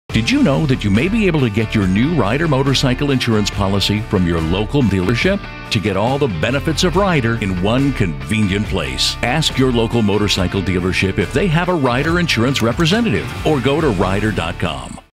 Did you know that you may be able to get your new Ryder motorcycle insurance policy from your local dealership? To get all the benefits of Ryder in one convenient place. Ask your local motorcycle dealership if they have a Ryder insurance representative or go to Ryder.com.